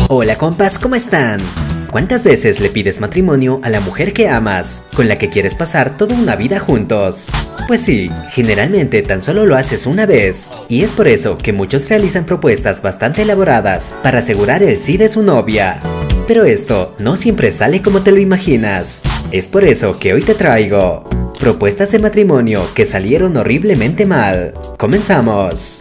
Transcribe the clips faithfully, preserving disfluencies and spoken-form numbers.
Hola compas, ¿cómo están? ¿Cuántas veces le pides matrimonio a la mujer que amas, con la que quieres pasar toda una vida juntos? Pues sí, generalmente tan solo lo haces una vez, y es por eso que muchos realizan propuestas bastante elaboradas para asegurar el sí de su novia. Pero esto no siempre sale como te lo imaginas. Es por eso que hoy te traigo propuestas de matrimonio que salieron horriblemente mal. ¡Comenzamos!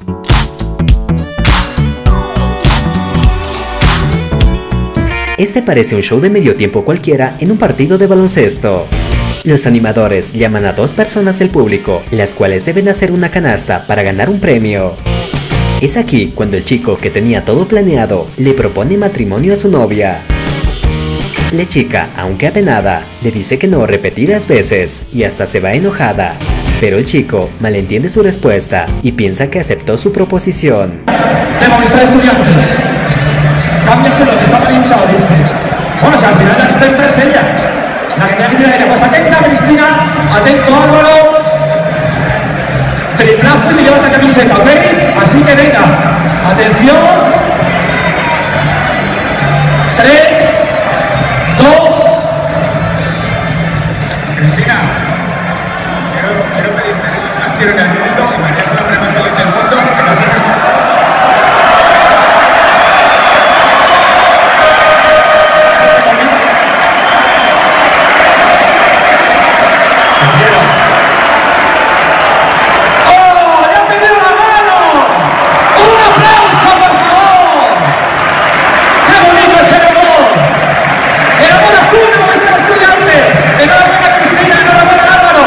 Este parece un show de medio tiempo cualquiera en un partido de baloncesto. Los animadores llaman a dos personas del público, las cuales deben hacer una canasta para ganar un premio. Es aquí cuando el chico que tenía todo planeado le propone matrimonio a su novia. La chica, aunque apenada, le dice que no repetidas veces y hasta se va enojada. Pero el chico malentiende su respuesta y piensa que aceptó su proposición. Tengo que estar estudiantes. Cámbiase lo que está mal usado, dice. Bueno, si al final la experta es ella. La que tiene que tirar ella. Pues atenta, Cristina. Atento, Álvaro. Triplazo y me lleva la camiseta, ¿ok? Así que venga. Atención. Tres. Dos. Cristina, quiero, quiero pedir más tiro en el mundo y María es el hombre más feliz del mundo. Que nos dejes... ¡Oh! ¡Le ha pedido la mano! ¡Un aplauso, por favor! ¡Qué bonito es el amor! ¡El amor azul de nuestros estudiantes! ¡Enhorabuena, Cristina! ¡Enhorabuena, Álvaro!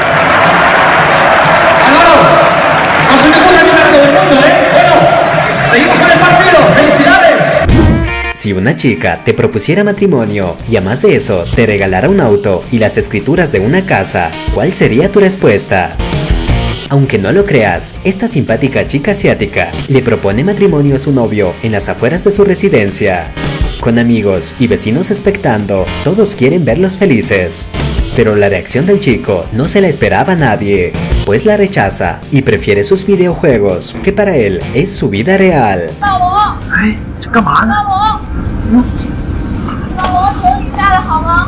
Álvaro, no se me ocurre ni nada del mundo, ¿eh? Bueno, seguimos con el partido. ¡Felicidades! Si una chica te propusiera matrimonio y además de eso te regalara un auto y las escrituras de una casa, ¿cuál sería tu respuesta? Aunque no lo creas, esta simpática chica asiática le propone matrimonio a su novio en las afueras de su residencia. Con amigos y vecinos expectando, todos quieren verlos felices. Pero la reacción del chico no se la esperaba a nadie, pues la rechaza y prefiere sus videojuegos, que para él es su vida real. 老王， 哎，这干嘛呢？ 老王， 嗯， 老王，球你下的好吗？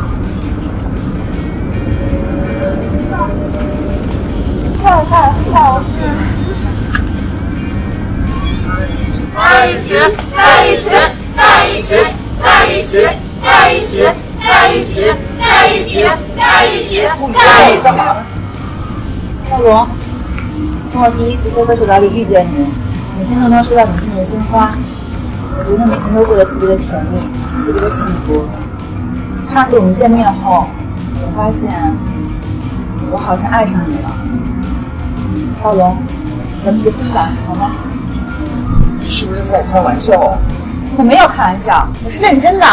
下了下了下了。在一起，在一起，在一起，在一起，在一起，在一起，在一起，在一起，在一起。老龙，从我第一次在歌手岛里遇见你，每天都能收到你送的鲜花，我觉得每天都过得特别的甜蜜，特别的幸福。上次我们见面后，我发现我好像爱上你了。老龙，咱们结婚吧，好吗？ 你是不是在开玩笑？ 我没有开玩笑，我是认真的。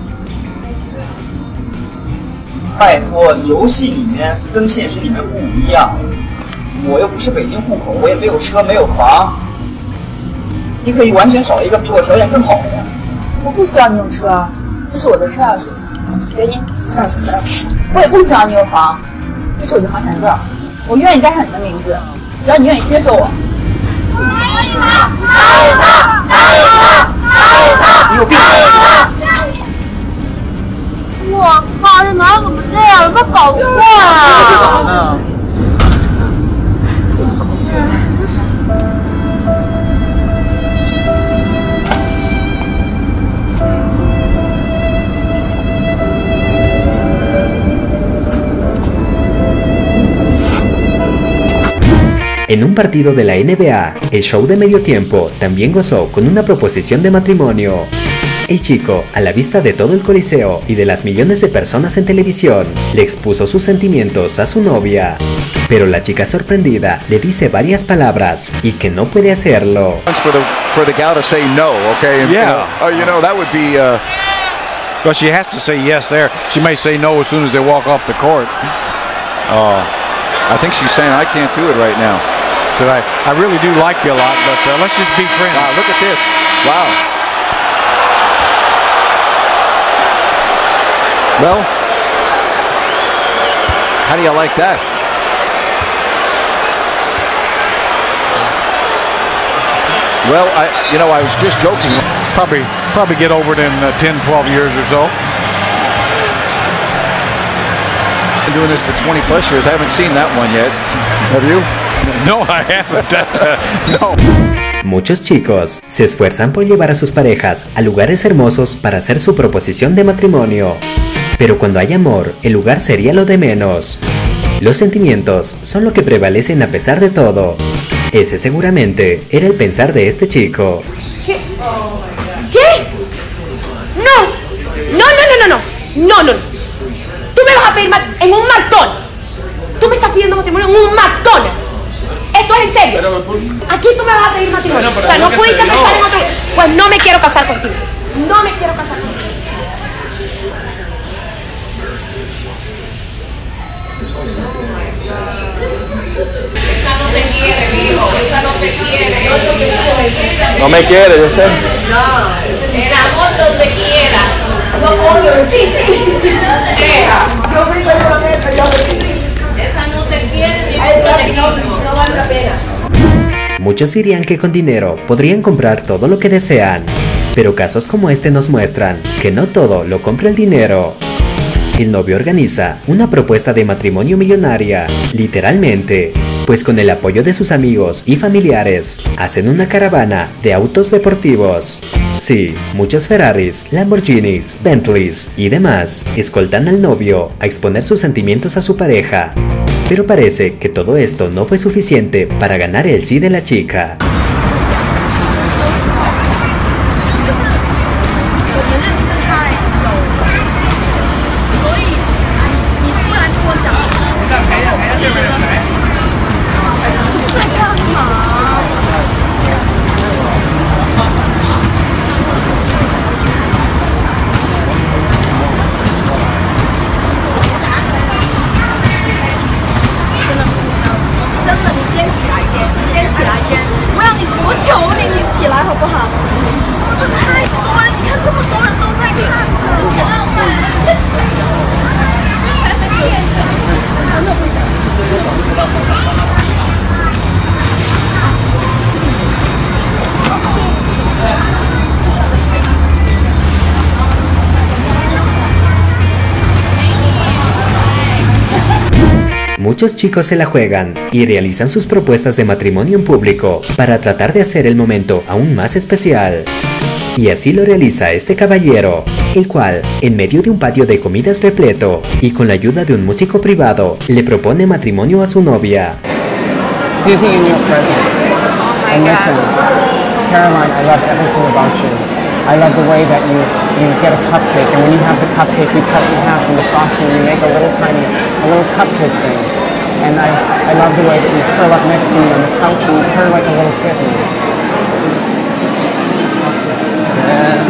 拜托，游戏里面跟现实里面不一样。我又不是北京户口，我也没有车，没有房。你可以完全找一个比我条件更好的。 我不需要你有车，这是我的车钥匙，给你。我也不需要你有房，这是我的房产证，我愿意加上你的名字，只要你愿意接受我。答应他，答应他，答应他，答应他， 你有病！ 我靠，这男的怎么这样？有没有搞错啊？ 呢？ En un partido de la N B A, el show de medio tiempo también gozó con una proposición de matrimonio. El chico, a la vista de todo el coliseo y de las millones de personas en televisión, le expuso sus sentimientos a su novia. Pero la chica sorprendida le dice varias palabras y que no puede hacerlo. For the, for the gal to say no, okay? And, Yeah. You know, oh, you know, that would be... Uh, Well, she has to say yes there. She may say no as soon as they walk off the court. oh, I think she's saying, I can't do it right now. So I, I really do like you a lot, but uh, let's just be friends. Wow, look at this. Wow. Well, how do you like that? Well, I, you know, I was just joking. Probably, probably get over it in uh, ten, twelve years or so. Been doing this for twenty plus years. I haven't seen that one yet. Have you? No, I haven't. That, uh, no. Muchos chicos se esfuerzan por llevar a sus parejas a lugares hermosos para hacer su proposición de matrimonio. Pero cuando hay amor, el lugar sería lo de menos. Los sentimientos son lo que prevalecen a pesar de todo. Ese seguramente era el pensar de este chico. ¿Qué? ¿Qué? No. No, no, no, no, no. No, no. Tú me vas a pedir mat- en un McDonald's. Tú me estás pidiendo matrimonio en un McDonald's. Esto es en serio. Aquí tú me vas a pedir matrimonio. O sea, no pudiste pensar en otro. Pues no me quiero casar contigo. No me quiero casar contigo. Esa no te quiere, mijo. Esa no te quiere. No me quiere, yo sé. El amor donde quiera. No, obvio, sí, sí. Deja. Yo brinco en la mesa, yo Esa no te quiere ni Ay, nunca te no, quiso. no vale la pena. Muchos dirían que con dinero podrían comprar todo lo que desean, pero casos como este nos muestran que no todo lo compra el dinero. El novio organiza una propuesta de matrimonio millonaria, literalmente, pues con el apoyo de sus amigos y familiares, hacen una caravana de autos deportivos. Sí, muchos Ferraris, Lamborghinis, Bentleys y demás escoltan al novio a exponer sus sentimientos a su pareja. Pero parece que todo esto no fue suficiente para ganar el sí de la chica. Muchos chicos se la juegan y realizan sus propuestas de matrimonio en público para tratar de hacer el momento aún más especial. Y así lo realiza este caballero, el cual, en medio de un patio de comidas repleto y con la ayuda de un músico privado, le propone matrimonio a su novia. Dizzy in your presence. And listen, Caroline, I love everything about you. I love the way that you, you get a cupcake, and when you have the cupcake, you cut it in half in the frosting, and you make a little tiny, a little cupcake thing. And I, I love the way that you curl up next to me on the couch, and you purr like a little kitten. And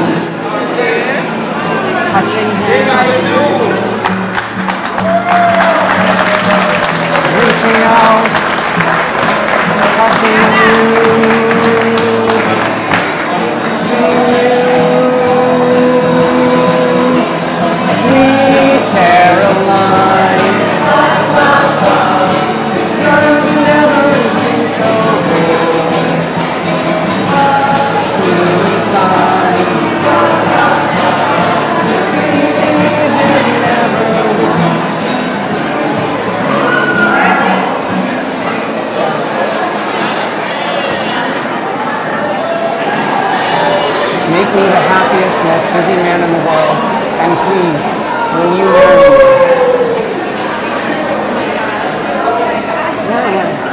touching hands. Reaching out. Touching you. Make me the happiest, most busy man in the world, and please, when you marry me. Yeah, yeah.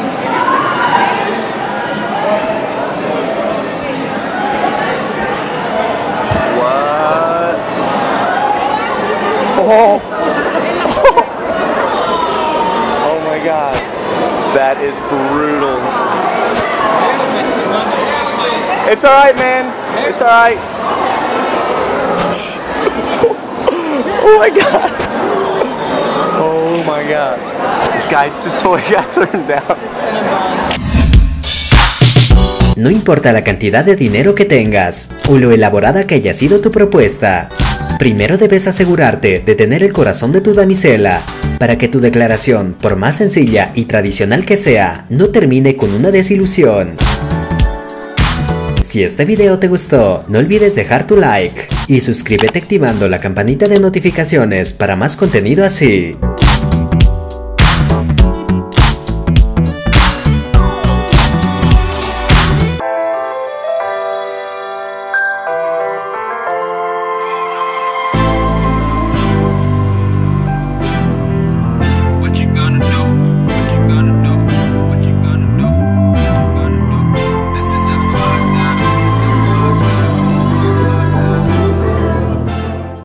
What? Oh. Oh my God. That is brutal. It's alright, man. It's alright. Oh my God. Oh my God. This guy just totally got turned down. No importa la cantidad de dinero que tengas o lo elaborada que haya sido tu propuesta, primero debes asegurarte de tener el corazón de tu damisela para que tu declaración, por más sencilla y tradicional que sea, no termine con una desilusión. Si este video te gustó, no olvides dejar tu like y suscríbete activando la campanita de notificaciones para más contenido así.